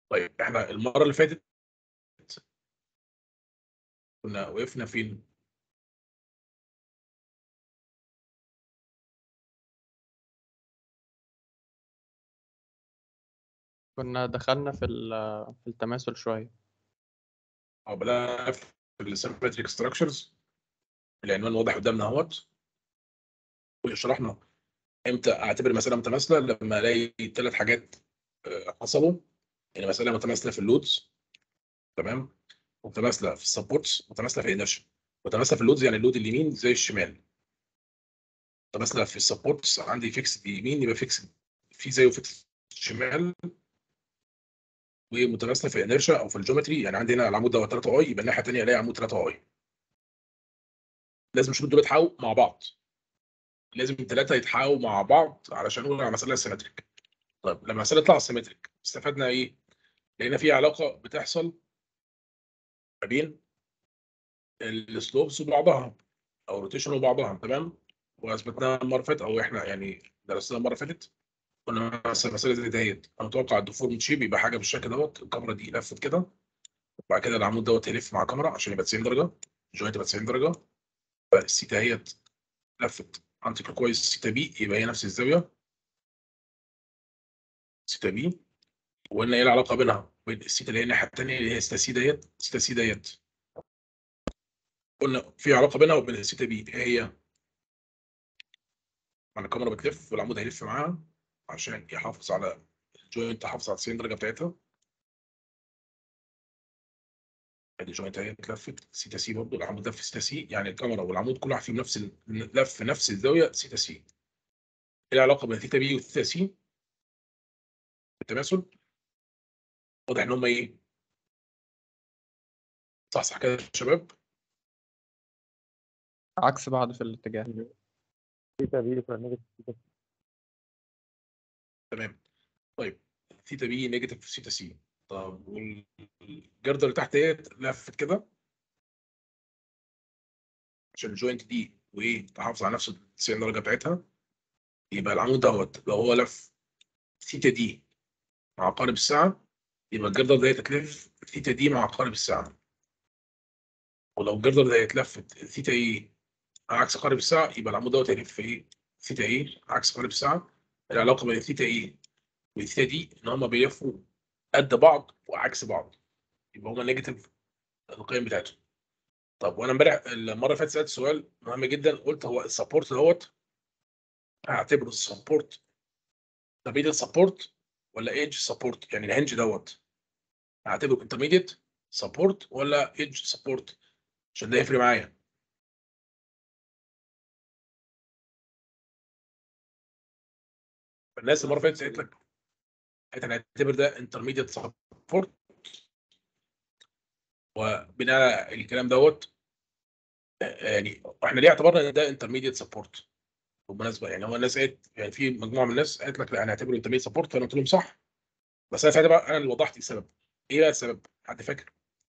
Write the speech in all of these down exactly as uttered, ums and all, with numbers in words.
طيب احنا المره اللي فاتت كنا وقفنا فين؟ كنا دخلنا في ال- في التماثل شوية. او بدأنا في السيمتريك ستراكشرز، العنوان واضح قدامنا اهوت، وشرحنا امتى اعتبر مساله متماثله لما الاقي ثلاث حاجات آه، حصلوا. يعني مساله متماثله في اللودز، تمام، متماثله في السبورتس، متماثله في الانرشيا. متماثله في اللودز يعني اللود اليمين زي الشمال، متماثله في السبورتس عندي فيكس يمين يبقى فيكس في زيه فيكس شمال، ومتماثله في الانرشيا او في الجيومتري يعني عندي هنا العمود ده ثلاثة اي يبقى الناحيه الثانيه الاقي عمود ثلاثة اي. لازم الشروط دول يتحققوا مع بعض، لازم الثلاثه يتحققوا مع بعض علشان نقول على مساله سيمتريك. طيب لما المساله تطلع سيمتريك استفدنا ايه؟ لقينا في علاقه بتحصل ما بين السلوبس وبعضها او روتيشن وبعضها، تمام، واثبتناها المره اللي فاتت او احنا يعني درسناها المره اللي فاتت. قلنا مثلا مساله زي ديت انا متوقع الديفورم شيب يبقى حاجه بالشكل دوت، الكاميرا دي لفت كده، وبعد كده العمود دوت هيلف مع الكاميرا عشان يبقى تسعين درجه، الجوينت يبقى تسعين درجه، فالسيتا هيت لفت انتي كلوكوايز سيتا بي يبقى هي نفس الزاويه سيتا بي. وقلنا ايه العلاقه بينها وبين السيتا اللي هي الناحيه الثانيه اللي هي سيتا سي ديت سيتا سي ديت. قلنا في علاقه بينها وبين السيتا بي، ايه هي؟ مع الكاميرا بتلف والعمود هيلف معاها عشان يحافظ على الجوينت، تحافظ على تسعين درجه بتاعتها. ادي الجوينت اهي اتلفت سيتا سي، برضه العمود لف سيتا سي، يعني الكاميرا والعمود كل واحد فيهم نفس ال- لف نفس الزاويه سيتا سي. ايه العلاقه بين ثيتا بي وثيتا سي؟ التماثل واضح ان هم ايه؟ صح صح كده يا شباب؟ عكس بعض في الاتجاه. ثيتا بي يبقى نيجاتيف ثيتا سي. تمام. طيب ثيتا بي نيجاتيف ثيتا سي. طب والجردة اللي تحت ديت لفت كده عشان الجوينت دي وايه تحافظ على نفس ال تسعين درجه بتاعتها، يبقى العمود دوت لو هو لف ثيتا دي مع عقارب الساعه يبقى الجردة ديت هتلف ثيتا دي مع عقارب الساعه. ولو الجردة ديت لفت ثيتا ايه عكس عقارب الساعه يبقى العمود دوت هيلف ايه ثيتا ايه عكس عقارب الساعه. العلاقه بين ثيتا ايه والثيتا دي ان هم بيلفوا قد بعض وعكس بعض، يبقى هما نيجاتيف القيم بتاعتهم. طب وانا امبارح المره اللي فاتت سالت سؤال مهم جدا، قلت هو السبورت دوت هعتبره السبورت انترميديت سبورت ولا ايدج سبورت؟ يعني الهنج دوت هعتبره انترميديت سبورت ولا ايدج سبورت عشان ده يفرق معايا. الناس المره اللي فاتت قالت لك احنا هنعتبر ده انترميديت سبورت، وبناء على الكلام دوت يعني احنا ليه اعتبرنا ان ده انترميديت سبورت؟ بالمناسبه يعني هو الناس قالت يعني في مجموعه من الناس قالت لك لا هنعتبره انترميديت سبورت، فانا قلت لهم صح، بس انا ساعتها بقى انا اللي وضحت السبب. ايه بقى السبب؟ حد فاكر؟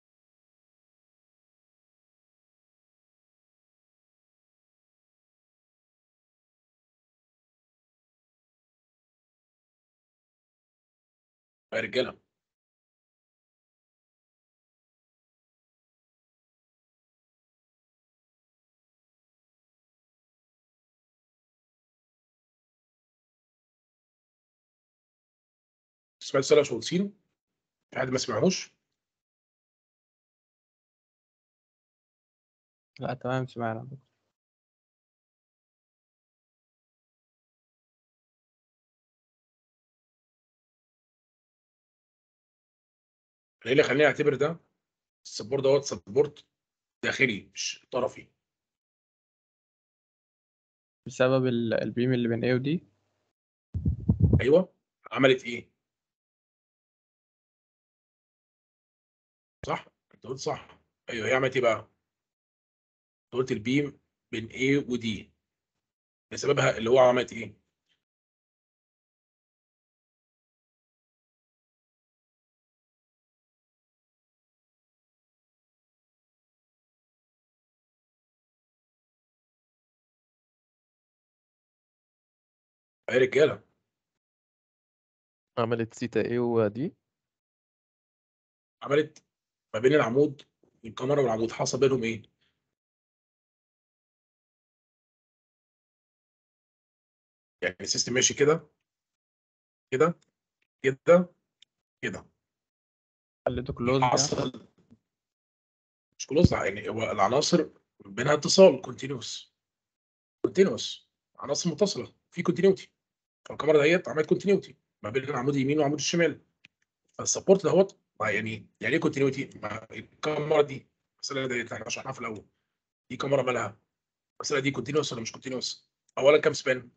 يا رجاله سمعت سؤال يا باشمهندسين؟ في حد ما سمعهوش؟ لا تمام، سمعنا. ايه اللي خليني اعتبر ده السبورت دوت سبورت داخلي مش طرفي؟ بسبب ال- البيم اللي بين A و D. ايوه، عملت ايه؟ صح؟ انت قلت صح. ايوه هي عملت ايه بقى؟ انت قلت البيم بين A و D بسببها اللي هو عملت ايه؟ يا رجاله عملت سيتا ايه ودي. عملت ما بين العمود الكاميرا والعمود، حصل بينهم ايه؟ يعني السيستم ماشي كده كده كده كده، خليته كلوز يعني. حصل مش كلوز، يعني هو العناصر بينها اتصال كونتينوس كونتينوس عناصر متصله في كونتينيوتي. فالكاميرا ديت عملت كونتينيوتي ما بين العمود اليمين والعمود الشمال. فالسبورت دوت يعني يعني ايه كونتينيوتي؟ الكاميرا دي المساله ديت احنا شرحناها في الاول، دي كاميرا مالها؟ المساله دي كونتينوس ولا مش كونتينوس؟ اولا كام سبان؟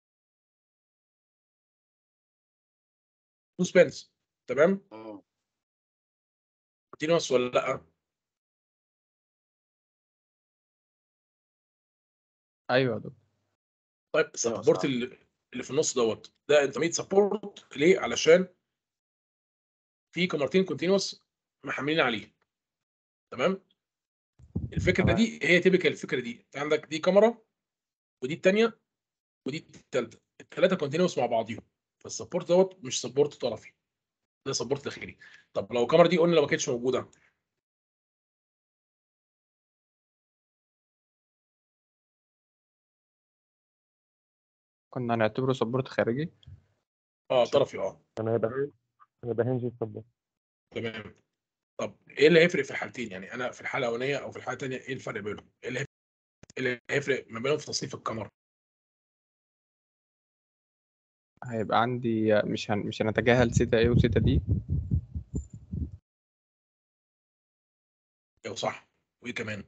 تو سبانز، تمام؟ اه كونتينوس ولا لا؟ ايوه يا دكتور. طيب ايوه السبورت صح. اللي اللي في النص دوت ده انترميت سبورت ليه؟ علشان في كاميرتين كونتينوس محملين عليه، تمام؟ الفكره تمام. دي هي تيبيكال الفكره دي. انت عندك دي كاميرا ودي الثانيه ودي الثالثه، الثلاثه كونتينوس مع بعضيهم. فالسبورت دوت مش سبورت طرفي، ده سبورت داخلي. طب لو الكاميرا دي قلنا لو ما كانتش موجوده، كنا هنعتبره سبورت خارجي. اه طرفي اه، كان هيبقى كان هيبقى هنج السبورت. تمام. طب ايه اللي هيفرق في الحالتين؟ يعني انا في الحاله الاولانيه او في الحاله الثانيه ايه الفرق بينهم؟ ايه اللي هيفرق إيه اللي هيفرق ما بينهم في تصنيف الكاميرا؟ هيبقى عندي مش هن... مش هنتجاهل سيتا ايه وسيتا دي. ايوه صح. وايه كمان؟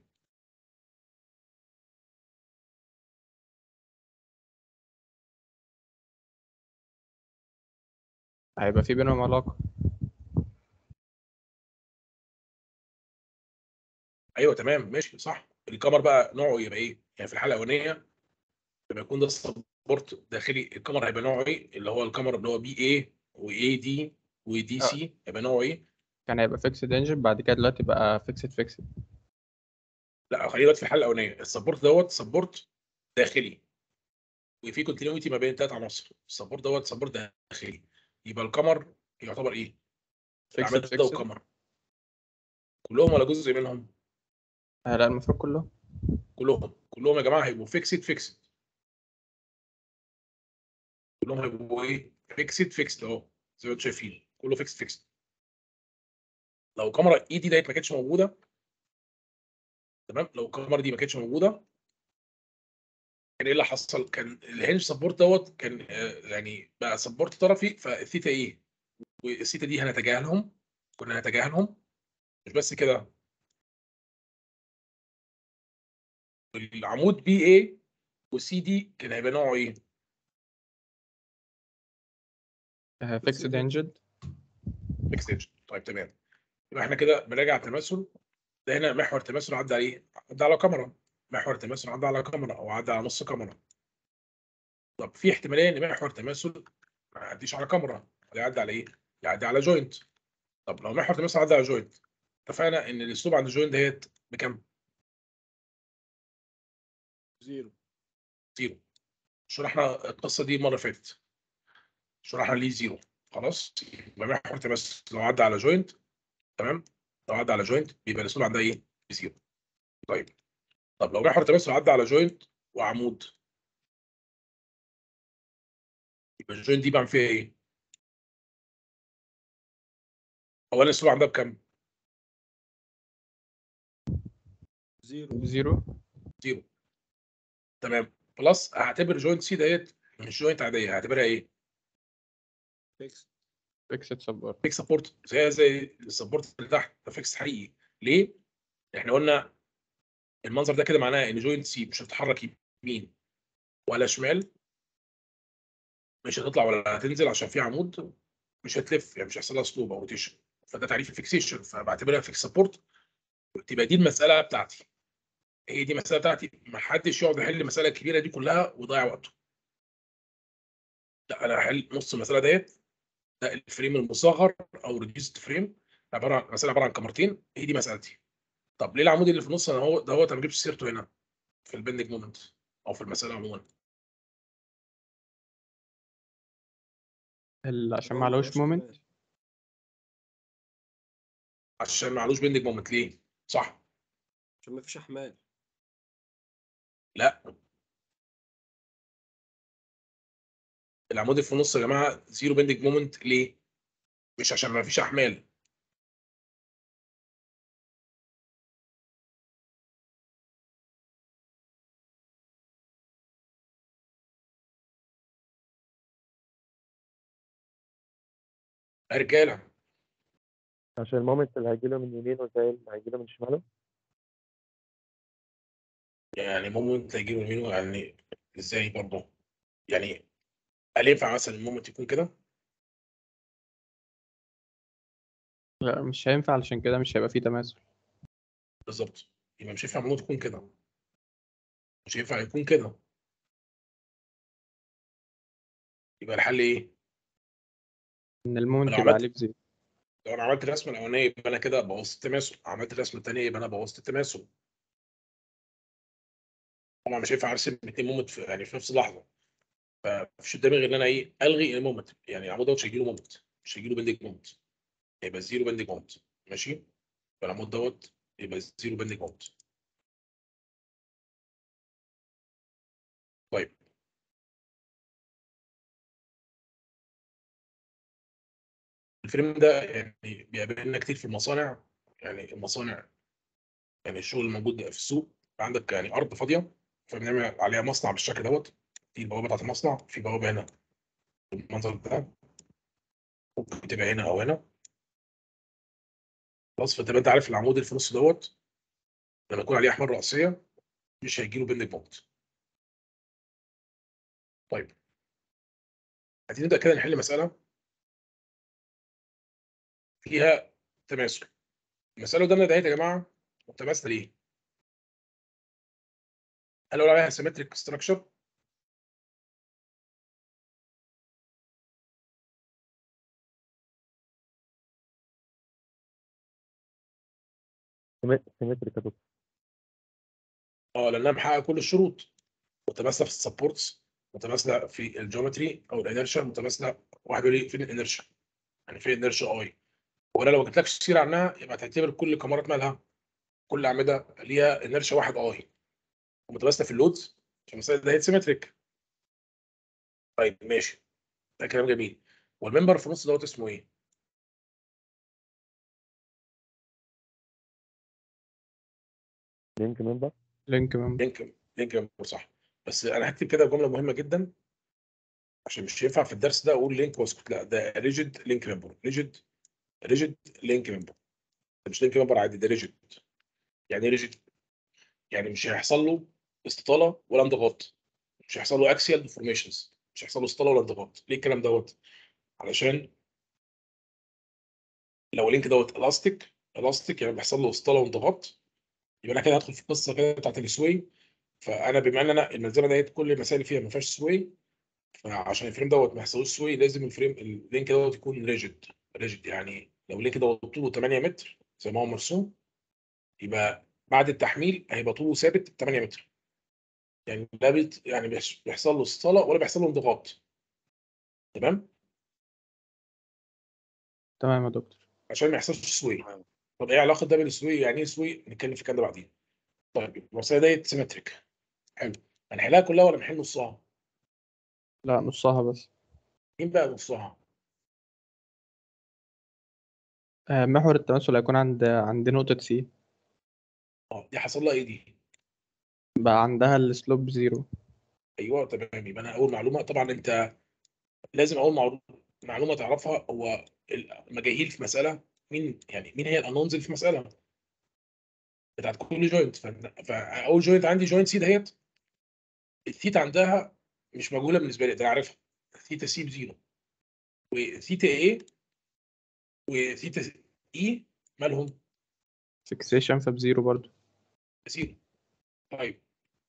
هيبقى في بينهم علاقة. ايوه تمام ماشي صح. الكاميرا بقى نوعه يبقى ايه؟ يعني في الحاله الاولانيه لما يكون ده سبورت داخلي، الكاميرا هيبقى نوعه ايه؟ اللي هو الكاميرا اللي هو بي اي واي دي ودي آه. سي، هيبقى نوعه ايه؟ كان هيبقى فيكسد انجن، بعد كده دلوقتي بقى فيكسد فيكسد. لا خلينا دلوقتي في الحاله الاولانيه، السبورت دوت سبورت داخلي وفي كونتينيوتي ما بين ثلاث عناصر. السبورت دوت سبورت داخلي، يبقى الكمر يعتبر ايه؟ فيكسد العماد ده فيكسد. وكمر كلهم ولا جزء منهم؟ آه لا، المفروض كله. كلهم كلهم يا جماعه هيبقوا فيكسد فيكسد، كلهم هيبقوا ايه؟ فيكسد فيكسد اهو، زي ما انتم شايفين كله فيكسد فيكسد. لو الكاميرا اي دي ديت ما كانتش موجوده، تمام، لو الكاميرا دي ما كانتش موجوده كان ايه اللي حصل؟ كان الهنج سبورت دوت كان آه، يعني بقى سبورت طرفي، فالثيتا ايه والثيتا دي هنتجاهلهم، كنا هنتجاهلهم. مش بس كده، العمود بي اي وسي دي كان هيبقى نوعه ايه؟ فيكسد انجن. اكستنشن. طيب تمام، يبقى احنا كده بنراجع التماثل. ده هنا محور تماثل عدى عليه، عدى على كاميرا. محور تماثل عدى على كاميرا او عدى على نص كاميرا. طب في احتماليه ان محور تماثل ما يعديش على كاميرا، يعدي على ايه؟ يعدي على جوينت. طب لو محور تماثل عدى على جوينت، اتفقنا ان الاسلوب عند الجوينت ديت بكام؟ زيرو. زيرو. شرحنا القصه دي المره اللي فاتت، شرحنا ليه زيرو. خلاص، يبقى محور تماثل لو عدى على جوينت، تمام، لو عدى على جوينت بيبقى الاسلوب عندها ايه؟ بزيرو. طيب، طب لو محور تماثل عدى على جوينت وعمود، يبقى الجوينت دي بعمل فيها ايه؟ اولا الاسلوب عندها بكام؟ زيرو. زيرو. زيرو. تمام، بلس هعتبر جوينت سي ديت مش جوينت عاديه، هعتبرها ايه؟ فيكس. فيكسد سبورت. فيكس سبورت، زي زي السبورت اللي تحت ده فيكس حقيقي. ليه؟ احنا قلنا المنظر ده كده معناه ان جوينت سي مش هتتحرك يمين ولا شمال، مش هتطلع ولا هتنزل عشان في عمود، مش هتلف، يعني مش هيحصل لها سلوب او روتيشن. فده تعريف الفيكسيشن، فبعتبرها فيكس سبورت. تبقى دي المساله بتاعتي، هي دي المساله بتاعتي. ما حدش يقعد يحل المساله الكبيره دي كلها ويضيع وقته. لا، انا هحل نص المساله ديت. ده الفريم المصغر او ريديوست فريم، عباره عن مساله عباره عن كاميرتين، هي دي مسالتي. طب ليه العمود اللي في النص انا هو ده هو انا ما جبتش سيرته هنا في البندنج مومنت او في المساله عموما؟ ال- عشان هو ما عليهوش ملوش مومنت. احتمال. عشان معلوش بيندنج مومنت. ليه؟ صح؟ عشان ما فيش احمال. لا، العمود اللي في النص يا جماعه زيرو بيندنج مومنت. ليه؟ مش عشان ما فيش احمال. يا رجاله، عشان المومنت اللي هيجيله من يمينه زي اللي هيجيله من شماله. يعني مومنت هيجي له يمينه يعني ازاي برضه؟ يعني هل ينفع مثلا المومنت يكون كده؟ لا مش هينفع، علشان كده مش هيبقى فيه تماثل. بالظبط. يبقى مش هينفع المومنت يكون كده، مش هينفع يكون كده. يبقى الحل ايه؟ ان المومنت لو يبقى عملت عليه بزيرو. لو انا عملت الرسمه الاولانيه يبقى انا كده بوظت التماثل، عملت الرسمه الثانيه يبقى انا بوظت التماثل. طبعا مش هينفع ارسم الاثنين مومنت في يعني في نفس اللحظه. فمفيش قدامي غير ان انا ايه الغي المومنت. يعني العمود دوت مش هيجي له مومنت، مش هيجي له بندنج مومنت، هيبقى زيرو بندنج مومنت. ماشي؟ فالعمود دوت يبقى زيرو بندنج مومنت. طيب، الفريم ده يعني بيقابلنا كتير في المصانع. يعني المصانع، يعني الشغل الموجود في السوق، عندك يعني ارض فاضيه فبنعمل عليها مصنع بالشكل دوت. دي البوابه بتاعت المصنع، في بوابه هنا بالمنظر ده، ممكن تبقى هنا او هنا. خلاص، فتبقى انت عارف العمود اللي في النص دوت لما يكون عليه احمال رئيسيه مش هيجي له بندنج مومنت. طيب، عايزين نبدا كده نحل مساله فيها تماثل. المساله قدامنا دهيت يا جماعه متماثله ليه؟ هل اقول عليها سيمتريك ستراكشر؟ سيمتريك يا دكتور. اه، لانها محققه كل الشروط. متماثله في السبورتس، متماثله في الجيومتري او الانرشيا، متماثله. واحد يقول لي فين الانرشيا؟ يعني فين الانرشيا اي؟ ولا لو جبت لك سيره عنها يبقى تعتبر كل كاميرات مالها، كل اعمده ليها انرشيا واحد اي، ومتماثله في اللودز. عشان المساله ده هي سيمتريك. طيب ماشي، ده كلام جميل. والممبر في النص دوت اسمه ايه؟ لينك ممبر. لينك ممبر. لينك لينك ممبر، صح. بس انا هكتب كده جمله مهمه جدا، عشان مش ينفع في الدرس ده اقول لينك واسكت. لا، ده ريجيد لينك ممبر. ريجيد ريجيد لينك ممبر. ده مش لينك ممبر عادي، ده ريجيد. يعني ايه ريجيد؟ يعني مش هيحصل له استطاله ولا انضغاط، مش هيحصل له اكسيال ديفورميشنز، مش هيحصل له استطاله ولا انضغاط. ليه الكلام دوت؟ علشان لو اللينك دوت الاستيك الاستيك يعني بيحصل له استطاله وانضغاط، يبقى انا كده هدخل في القصه كده بتاعت السوي. فانا بما ان انا الملزمه ديت كل المسائل اللي فيها ما فيهاش سوي، فعشان الفريم دوت ما يحصلوش سوي لازم الفريم اللينك دوت يكون ريجيد. ريجيد يعني لو اللينك دوت طوله ثمانية متر زي ما هو مرسوم، يبقى بعد التحميل هيبقى طوله ثابت ثمانية متر. يعني لا بيت يعني بيحس- بيحصل له استطاله ولا بيحصل له انضغاط. تمام؟ تمام يا دكتور. عشان ما يحصلش سوي. طب ايه علاقه ده بالسوي؟ يعني ايه سوي؟ نتكلم في كده بعدين. طيب، المساله ديت سيمتريك. حلو. هنحلها كلها ولا نحل نصها؟ لا نصها بس. مين بقى نصها؟ آه، محور التماثل هيكون عند عند نقطة سي. اه، دي حصل لها ايه دي؟ بقى عندها السلوب زيرو. ايوه تمام. يبقى انا اول معلومه طبعا انت لازم اول معلومه معلومه تعرفها هو المجاهيل في مساله. مين يعني مين هي الانونز اللي في مساله بتاعت كل جوينت؟ فاول جوينت عندي جوينت سي دهيت، الثيتا عندها مش مجهوله بالنسبه لي، ده انا عارفها. ثيتا سي بزيرو، وثيتا ايه وثيتا اي مالهم فيكسيشن فبزيرو برضو. زيرو. طيب،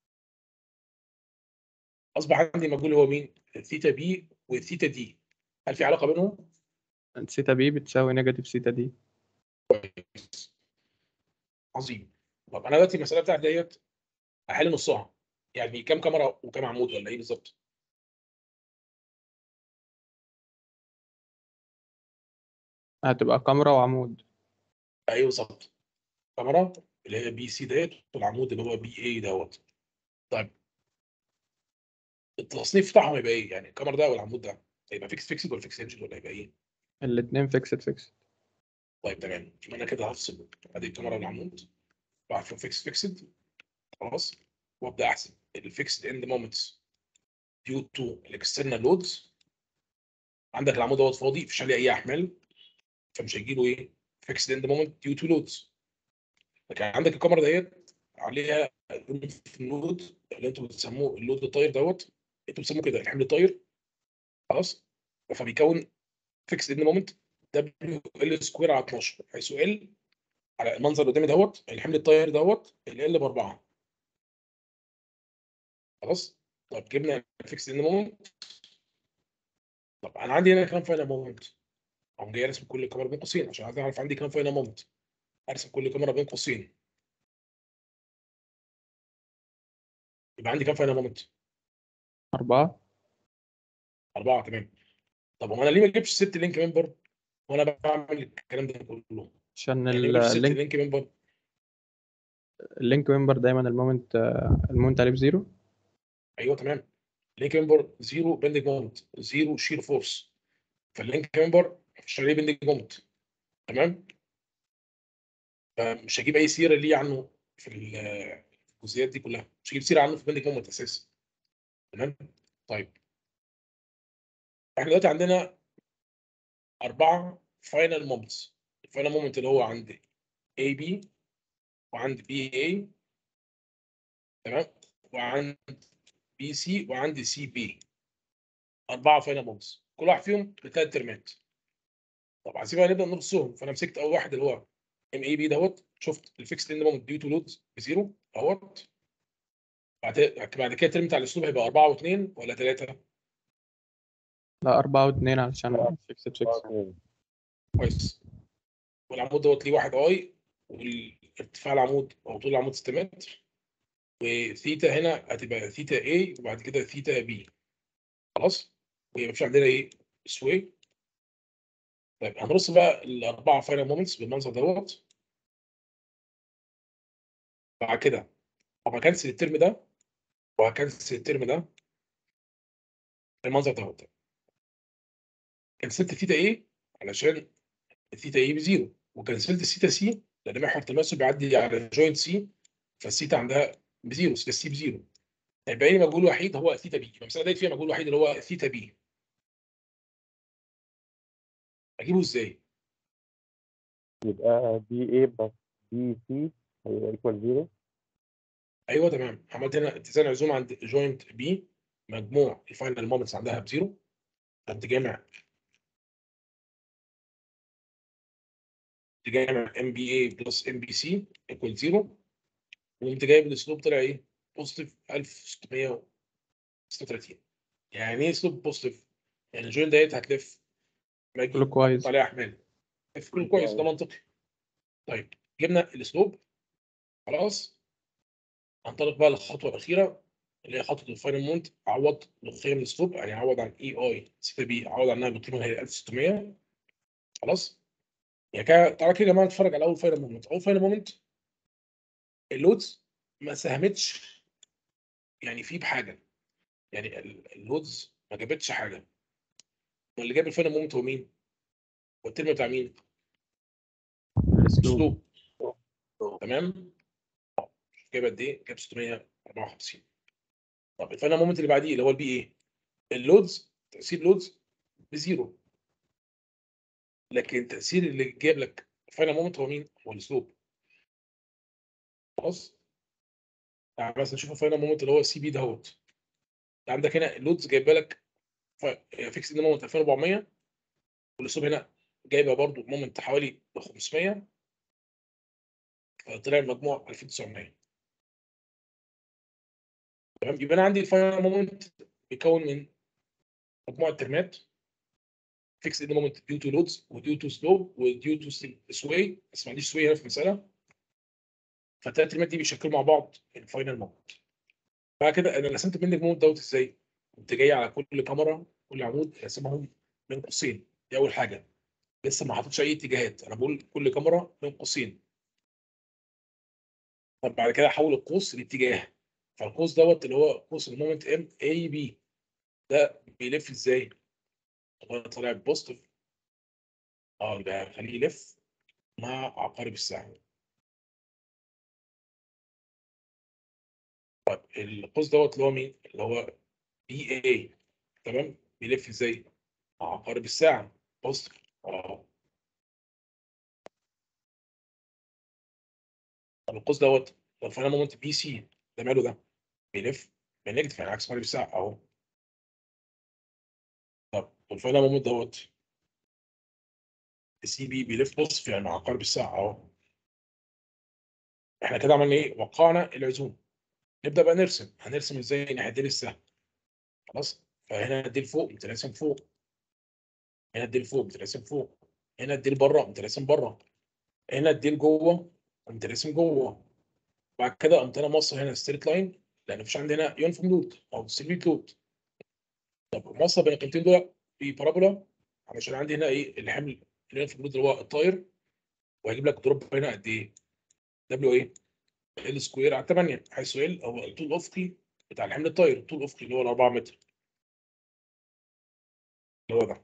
اصبح عندي مجهول هو مين؟ ثيتا بي وثيتا دي. هل في علاقه بينهم؟ سيتا بي بتساوي نيجاتيف سيتا دي. كويس، عظيم. طب انا دلوقتي المساله بتاعتي ديت احل نصها، يعني كام كاميرا وكام عمود ولا ايه بالظبط؟ هتبقى كاميرا وعمود. ايوه بالظبط، كاميرا اللي هي بي سي ديت والعمود اللي هو بي اي دوت. طيب التصنيف بتاعهم هيبقى ايه؟ يعني الكاميرا ده والعمود ده هيبقى فيكس فيكسد ولا فيكس انجل ولا هيبقى ايه؟ الاتنين فيكسد فيكسد. طيب تمام، يبقى انا كده هفصل ادي الكاميرا والعمود واحد فيهم فيكس فيكسد خلاص، وابدا احسب الفيكسد اند مومنتس ديو تو الاكسترنال لودز. عندك العمود دوت فاضي مفيش عليه اي احمال، فمش هيجي له ايه؟ فيكسد اند مومنت ديو تو لودز. لكن عندك الكاميرا ديت عليها لود اللي انتوا بتسموه اللود الطاير دوت، انتوا بتسموه كده الحمل الطاير خلاص، فبيكون فيكس اند مومنت دبليو ال سكوير على اتناشر، حيث ال على المنظر اللي قدامي دوت الحمل الطاير دوت ال ال باربعه خلاص. طب جبنا الفيكس اند مومنت. طب انا عندي هنا كام فاينل مومنت؟ اقوم جاي ارسم كل كاميرا بين قوسين عشان عايز اعرف عندي كام فاينل مومنت. ارسم كل كاميرا بين قوسين، يبقى عندي كام فاينل مومنت؟ أربعة. اربعه تمام. طب وانا ليه ما اجيبش ست لينك ممبر وانا بعمل الكلام ده كله؟ عشان يعني ما اجيبش ست اللينك لينك ممبر. اللينك ممبر دايما المومنت المومنت عليه بزيرو. ايوه تمام، لينك ممبر زيرو بندنج مومنت زيرو شير فورس، فاللينك ممبر مفيش عليه بندنج مومنت تمام. فمش هجيب اي سيره ليه عنه في ال- الجزئيات دي كلها، مش هجيب سيره عنه في بندنج مومنت اساسا تمام. طيب احنا دلوقتي عندنا اربعه فاينل مومنتس. الفاينل مومنت اللي هو عند اي بي وعند بي اي تمام، وعند بي سي وعند سي بي. اربعه فاينل مومنتس كل واحد فيهم بثلاث ترمات. طب عايزين بقى نبدا نرصهم، فانا مسكت اول واحد اللي هو ام اي بي دوت، شفت الفيكس اند مومنت ديو تو لودز بزيرو اهوت. بعد بعد كده الترم بتاع الاسلوب هيبقى اربعه واثنين ولا ثلاثه؟ لا، أربعة واتنين علشان فيكسد فيكسد. كويس. والعمود دوت ليه واحد اي، والارتفاع العمود او طول العمود ستة متر، وثيتا هنا هتبقى ثيتا اي وبعد كده ثيتا بي خلاص. ويبقى مفيش عندنا ايه؟ سوي. طيب هنرص بقى الاربعه فاينل مومنتس بالمنظر دوت. بعد كده طب هكنسل الترم ده وهكنسل الترم ده بالمنظر دوت. كنسلت ثيتا ايه علشان الثيتا ايه بزيرو، وكنسلت الثيتا سي لان محور التماثل بيعدي على جوينت سي، فالثيتا عندها بزيرو، ثيتا سي بزيرو. هيبقى لي مجهول وحيد هو ثيتا بي. المساله ديت فيها مجهول وحيد اللي هو ثيتا بي. اجيبه ازاي؟ يبقى بي اي بلس بي سي هيبقى ايكوال زيرو. ايوه تمام، عملت هنا اتزان عزوم عند جوينت بي، مجموع الفاينل مومنتس عندها بزيرو، قمت جامع جامع ام بي اي بلس ام بي سي ايكوال زيرو، وقمت جايب الاسلوب طلع ايه؟ بوزيتيف الف وستمية وستة وتلاتين. يعني ايه اسلوب بوزيتيف؟ يعني الجوينت ديت هتلف ما كله اجي احط كويس. عليها احمال، تفكير كويس ده منطقي. طيب جبنا الاسلوب خلاص، هنطلق بقى الخطوه الاخيره اللي هي خطوه الفاينل مونت. اعوض بقيم الاسلوب، يعني اعوض عن اي اي سيتا بي، اعوض عنها بقيمه اللي هي الف وستمية خلاص. يعني كده تعالى كده يا جماعه نتفرج على اول فاينل مومنت. اول فاينل مومنت اللودز ما ساهمتش يعني فيه بحاجه، يعني ال- اللودز ما جابتش حاجه. واللي جاب الفاينل مومنت هو مين؟ هو الترم بتاع مين؟ الأسلوب. اسلوب تمام. جاب قد ايه؟ جاب ستمية واربعة وخمسين. طب الفاينل مومنت اللي بعديه اللي هو البي ايه؟ اللودز تاثير لودز بزيرو، لكن تاثير اللي جاب لك الفاينل مومنت هو مين؟ هو الاسلوب خلاص. يعني مثلا نشوف الفاينل مومنت اللي هو السي بي دهوت. عندك هنا اللودز جايبه لك فيكس ان مومنت الفين واربعمية، والاسلوب هنا جايبه برضو مومنت حوالي خمسمية، فطلع المجموع الفين وتسعمية تمام. يبقى انا عندي الفاينل مومنت بيكون من مجموعه ترمات، فيكس ان مومنت ديو تو لودز وديو تو سلوب وديو تو سوي، بس ما عنديش سوي هنا في المساله، فالثلاث ترمات دي بيشكلوا مع بعض الفاينل مومنت. بعد كده انا رسمت بيندنج مومنت دوت ازاي؟ كنت جاي على كل كاميرا كل عمود رسمهم من قوسين، دي اول حاجه. لسه ما حطيتش اي اتجاهات، انا بقول كل كاميرا بين قوسين. طب بعد كده احول القوس لاتجاه، فالقوس دوت اللي هو قوس المومنت ام اي بي ده بيلف ازاي؟ هو طالع بوزيتيف، اه يبقى خليه يلف مع عقارب الساعه. طب القوس دوت اللي هو مين؟ اللي هو بي اي، تمام، بيلف ازاي؟ مع عقارب الساعه بوزيتيف. اه طب القوس دوت لو فانا مومنت بي سي ده ماله ده؟ بيلف بالنيجاتيف، يعني عكس عقارب الساعه اهو. طب والفاينل مومنت دوت السي بي بيلف بوزيتيف، يعني مع عقارب الساعه اهو. احنا كده عملنا ايه؟ وقعنا العزوم. نبدا بقى نرسم، هنرسم ازاي؟ ناحيه ديل السهم، خلاص. فهنا الديل فوق مترسم فوق، هنا الديل فوق مترسم فوق، هنا الديل بره مترسم بره، هنا الديل جوه مترسم جوه. بعد كده قمت انا موصل هنا ستريت لاين، لان مفيش عندنا يونيفورم لود او ديستريبيوت لود. طب موصل بين القيمتين دول ببارابولا، علشان عندي هنا ايه الحمل اليونيفورم لود اللي هو الطاير، وهيجيب لك دروب هنا قد ايه؟ دبليو ايه؟ ال سكوير على ثمانية، حيث ال هو الطول الافقي بتاع الحمل الطاير، الطول الافقي اللي هو ال أربعة متر اللي هو ده.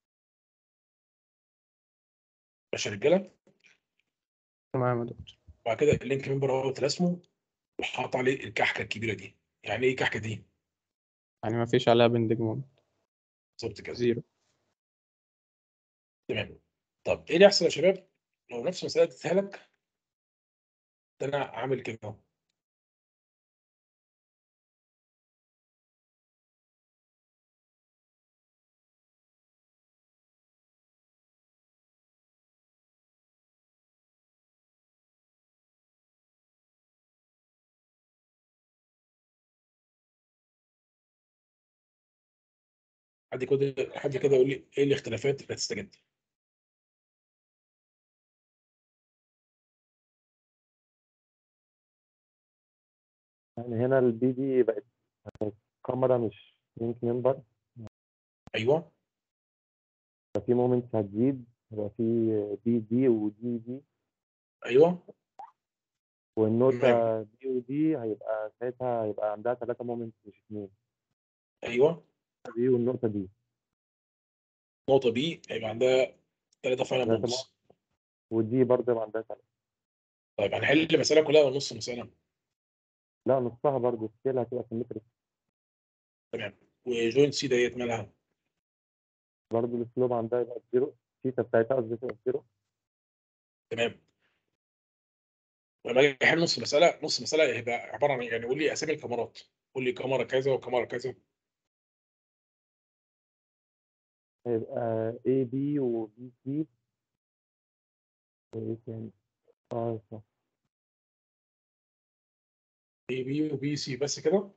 ماشي يا رجاله. تمام يا دكتور. بعد كده اللينك ممبر اهو رسمه وحاط عليه الكحكه الكبيره دي. يعني ايه الكحكه دي؟ يعني ما فيش عليها بندج مومنت. بالظبط كده. زيرو. تمام. طب ايه اللي يحصل يا شباب لو نفس المساله اديتها لك؟ ده انا عامل كده اهو. حد كده حد كده يقول لي ايه الاختلافات اللي هتستجد؟ يعني هنا البي دي بقت كاميرا مش لينك ممبر، ايوه ففي مومنتس هتزيد، هيبقى في بي دي ودي دي، ايوه تمام والنقطة دي ودي هيبقى ساعتها هيبقى عندها ثلاثة مومنتس مش اثنين. ايوه. دي والنقطة دي النقطه بي هيبقى عندها ثلاثه فاينل ثلاثة مومنتس، بومبس. ودي برضه يبقى عندها ثلاثة. طيب هنحل المساله كلها ولا نص مساله؟ لا نصها برضه، ستيل هتبقى سيمتريك. تمام. وجوينت سي ديت مالها؟ برضه السلوب عندها يبقى زيرو، الثيتا بتاعتها قصدي تبقى زيرو. تمام. لما اجي احل نص المساله، نص المساله هيبقى عباره عن إيه؟ يعني قول لي اسامي الكاميرات، قول لي كاميرا كذا وكاميرا كذا. هيبقى A B و B C وإيه تاني؟ اه صح. اي بي وبي سي بس كده؟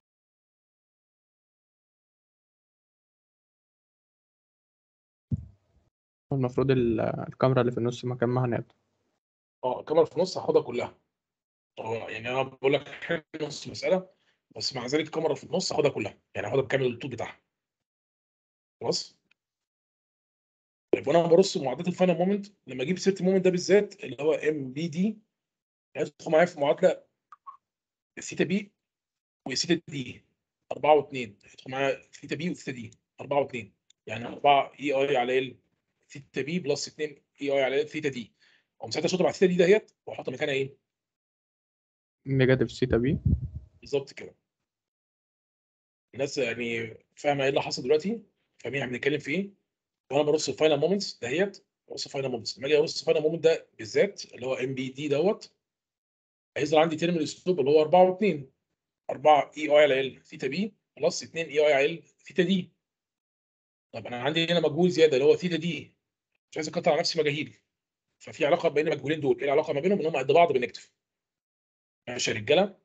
المفروض ال- الكاميرا اللي في النص مكان ما هنقطع. اه الكاميرا في النص هاخدها كلها. اه يعني انا بقول لك حل نص المساله، بس مع ذلك الكاميرا في النص هاخدها كلها، يعني هاخدها بكامل الطول بتاعها. خلاص. طيب وانا برص معادلات الفاينل مومنت، لما اجيب سيرت مومنت ده بالذات اللي هو ام بي دي، هيدخل معايا في معادله ثيتا بي وثيتا دي أربعة و2، هيدخل معايا ثيتا بي وثيتا دي أربعة و2، يعني أربعة اي اي على ال ثيتا بي بلس اتنين اي اي على ال ثيتا دي. اقوم ساعتها اشطب على الثيتا دي دهيت واحط مكانها ايه؟ نيجاتيف سيتا بي. بالظبط كده. الناس يعني فاهمه ايه اللي حصل دلوقتي؟ فاهمين احنا بنتكلم في ايه؟ وانا برص الفاينل مومنتس دهيت، برص الفاينل مومنتس، لما اجي ابص الفاينل مومنت ده بالذات اللي هو ام بي دي دوت، هيظهر عندي تيرمينال اسلوب اللي هو أربعة و2، أربعة اي اي على ال ثيتا بي بلس اتنين اي اي على ال ثيتا دي. طب انا عندي هنا مجهول زياده اللي هو ثيتا دي، مش عايز اقطع على نفسي مجاهيل، ففي علاقه بين المجهولين دول. ايه العلاقه ما بينهم؟ ان هم قد بعض بالنكتف. ماشي يا رجاله.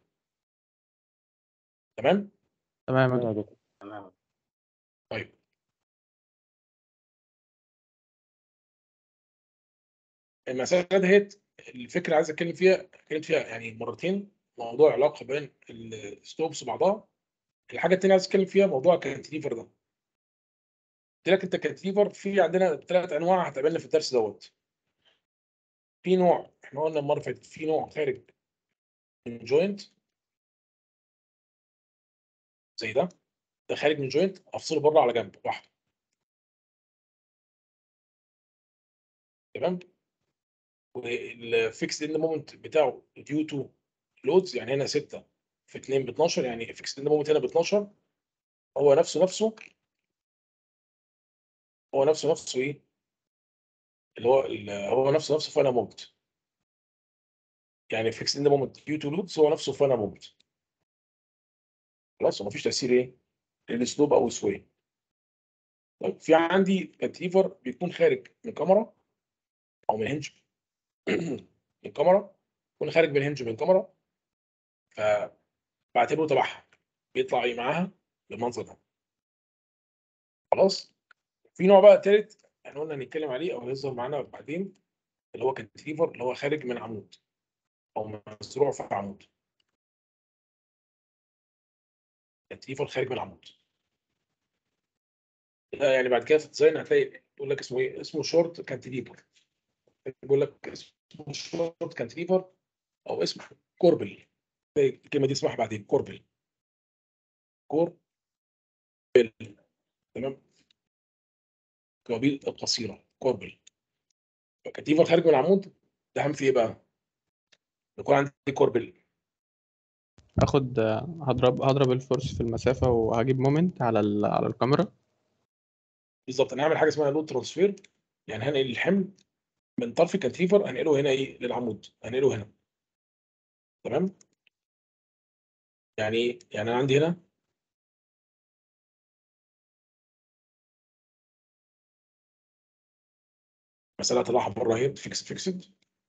تمام. تمام يا تمام يا دكتور. دكتور. طيب المساله دهيت الفكره عايز اتكلم فيها، اتكلمت فيها يعني مرتين، موضوع العلاقه بين الستوبس وبعضها. الحاجه الثانيه عايز اتكلم فيها موضوع الكانتليفر ده. قلت لك انت كانتليفر في عندنا ثلاث انواع هتقابلنا في الدرس دوت. في نوع احنا قلنا المره اللي فاتت في نوع خارج من جوينت زي ده، ده خارج من جوينت افصله بره على جنب واحده، تمام. والفيكس اند مومنت بتاعه ديو تو لودز، يعني هنا ستة في اتنين ب اتناشر، يعني فيكس اند مومنت هنا ب اتناشر، هو نفسه نفسه هو نفسه نفسه ايه اللي هو ال- هو نفسه نفسه فانا مومنت، يعني فيكس اند مومنت ديو تو لودز هو نفسه فانا مومنت. خلاص ومفيش تاثير ايه للسلوب او السوي. طيب في عندي كانتليفر بيكون خارج من كاميرا او من هنج من كاميرا، يكون خارج من هنج من كاميرا، فبعتبره تبعها بيطلع ايه معاها بالمنظر ده. خلاص. في نوع بقى تالت احنا قلنا هنتكلم عليه او هيظهر معانا بعدين، اللي هو كانتليفر اللي هو خارج من عمود او مزروع في عمود. كانتليفر خارج من العمود لا، يعني بعد كده في الديزاين هتلاقي يقول لك اسمه ايه، اسمه شورت كانتليفر، بيقول لك اسمه شورت كانتليفر او اسمه كوربل. الكلمه دي اسمها بعدين كوربل، كوربل، تمام، كوابيل القصيره كوربل. كانتليفر خارج من العمود ده اهم في ايه بقى؟ يكون عندي كوربل. اخد آه، هضرب هضرب الفورس في المسافة وهجيب مومنت على ال... على الكاميرا. بالظبط، انا هعمل حاجه اسمها لود ترانسفير، يعني هنقل الحمل من طرف الكانتليفر هنقله هنا ايه للعمود، هنقله هنا، تمام. يعني ايه؟ يعني انا عندي هنا مساله طلعها بره اهي فيكس فيكسد،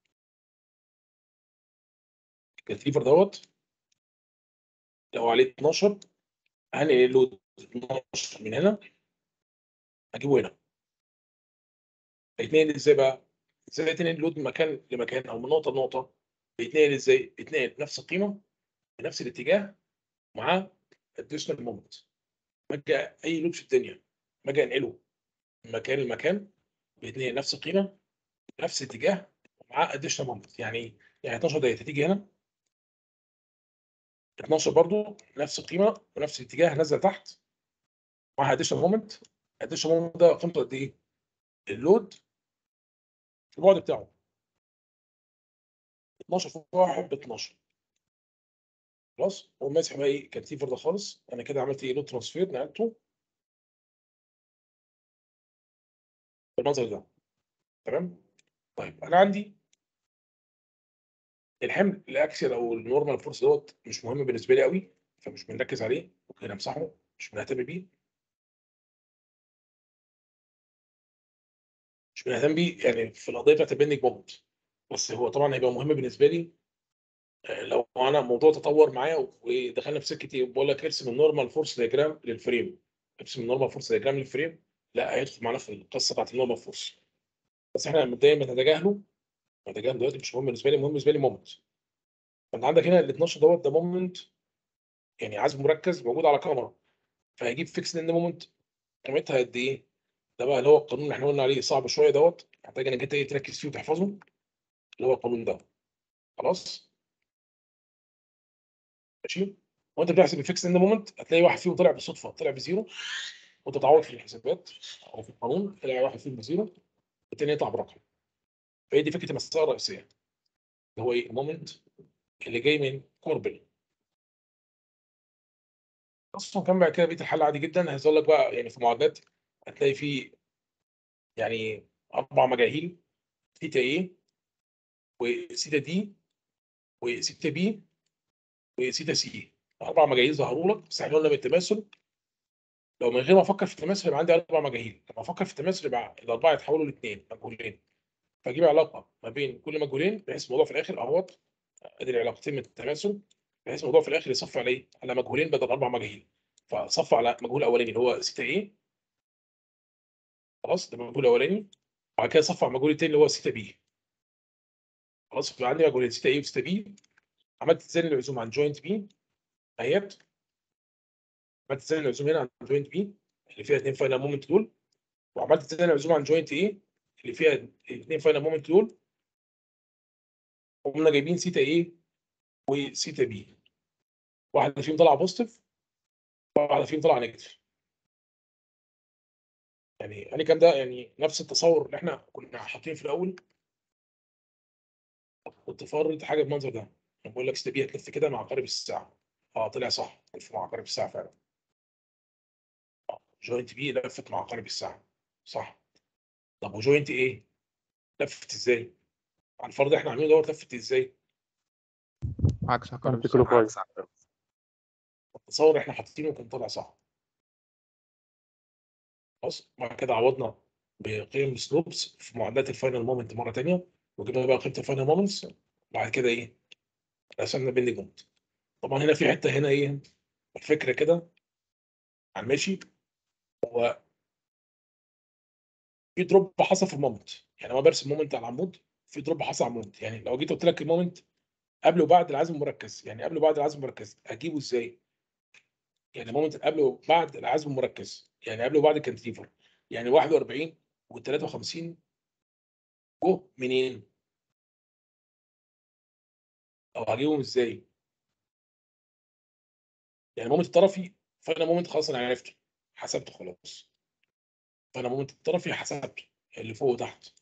الكانتليفر دوت لو عليه اتناشر هنقل له اتناشر من هنا اجيبه هنا. هيتنقل ازاي بقى؟ ازاي تنقل اللود من مكان لمكان او من نقطه لنقطه؟ بيتنقل ازاي؟ بيتنقل بنفس القيمه بنفس الاتجاه مع اديشنال مومنت. ما اجي اي لود في الدنيا ما اجي انقله من مكان لمكان بيتنقل نفس القيمه نفس الاتجاه ومعاه اديشنال مومنت. يعني ايه؟ يعني اتناشر ديت هتيجي هنا، اتناشر برضو نفس القيمه ونفس الاتجاه نازله تحت معاها اديشنال مومنت. اديشنال مومنت ده قيمته قد ايه؟ اللود البعد بتاعه اتناشر في واحد ب اتناشر. خلاص هو ماسح بقى ايه كانتيفر ده خالص، انا كده عملت ايه لود ترانسفير نقلته بالمنظر ده، تمام. طيب انا عندي الحمل الاكسل او النورمال فورس دوت مش مهم بالنسبه لي قوي، فمش بنركز عليه، ممكن امسحه، مش بنهتم بيه، مش بنهتم بيه يعني في القضيه بتاعت البيندنج مومنت. بس هو طبعا هيبقى مهم بالنسبه لي آه، لو انا الموضوع تطور معايا ودخلنا في سكه ايه، بقول لك ارسم النورمال فورس دياجرام للفريم، ارسم النورمال فورس دياجرام للفريم، لا هيدخل معانا في القصه بتاعت النورمال فورس. بس احنا مبدئيا بنتجاهله، بتجاهل دلوقتي مش مهم بالنسبه لي، مهم بالنسبه لي مومنت. فانت عندك هنا ال اتناشر دوت ده مومنت، يعني عزم مركز موجود على كاميرا، فهيجيب فيكس ان مومنت قيمتها قد ايه؟ ده بقى اللي هو القانون اللي احنا قلنا عليه صعب شويه دوت، محتاج انك انت ايه تركز فيه وتحفظه، اللي هو القانون ده. خلاص ماشي. وانت بتحسب الفيكس ان مومنت هتلاقي واحد فيهم طلع بالصدفه طلع بزيرو، وانت تعوض في الحسابات او في القانون طلع واحد فيهم بزيرو والتاني يطلع برقم. فهي دي فكره المساله الرئيسيه، اللي هو ايه المومنت اللي جاي من كوربل. اصلا كان بعد كده بقيه الحل عادي جدا، هيظهر لك بقى يعني في معادلات هتلاقي فيه يعني اربع مجاهيل، ثيتا ايه وثيتا دي وثيتا بي وثيتا سي، اربع مجاهيل ظهروا لك. بس احنا قلنا بالتماثل، لو من غير ما افكر في التماثل يبقى عندي اربع مجاهيل، لما افكر في التماثل يبقى الاربعه يتحولوا لاثنين مجهولين، فاجيب علاقه ما بين كل مجهولين بحيث الموضوع في الاخر اهوت ادي العلاقتين من التماثل، بحيث الموضوع في الاخر يصفي على ايه؟ على مجهولين بدل اربع مجاهيل. فصفى على مجهول اولاني اللي هو ثيتا ايه، خلاص ده مجهول اولاني، وبعد كده صفى على المجهول الثاني اللي هو ثيتا بي. خلاص يبقى عندي مجهولين ثيتا ايه وثيتا بي. عملت تزايد العزوم عن جوينت بي اهيت، عملت تزايد العزوم هنا عن جوينت بي اللي فيها اثنين فاينل مومنت دول، وعملت تاني عزومه عن جوينت ايه اللي فيها الاثنين فاينل مومنت دول، وقمنا جايبين سيتا ايه وسيتا بي، واحده فيهم طالعه بوزيتيف وواحده فيهم طالعه نيجاتيف. يعني يعني كان ده يعني نفس التصور اللي احنا كنا حاطينه في الاول. كنت فرضت حاجه بالمنظر ده، انا بقول لك سيتا بي هتلف كده مع عقارب الساعه. اه طلع صح، لف مع عقارب الساعه فعلا. جوينت بي لفت مع عقارب الساعه صح. طب وجوينت ايه لفت ازاي؟ على الفرض احنا عاملينه دوت لفت ازاي؟ عكس عقارب انتي الساعة. كلوك وايز. التصور احنا حاطينه كان طالع صح. خلاص بعد كده عوضنا بقيم سلوبس في معادلات الفاينل مومنت مره ثانيه، وجبنا بقى قيمه الفاينل مومنتس. بعد كده ايه؟ رسمنا بين جومنت. طبعا هنا في حته هنا ايه الفكره كده على الماشي. هو في دروب حصل في المومنت، يعني ما برسم مومنت على العمود، في دروب حصل على المومنت. يعني لو جيت قلت لك المومنت قبل وبعد العزم المركز، يعني قبل وبعد العزم المركز اجيبه ازاي؟ يعني مومنت قبل وبعد العزم المركز، يعني قبل وبعد الكانتليفر، يعني واحد وأربعين و53 جو منين؟ او هجيبهم ازاي؟ يعني مومنت الطرفي، فانا مومنت خلاص انا عرفته حسبته خلاص. فانا مومنت الطرفي حسبته اللي فوق وتحت.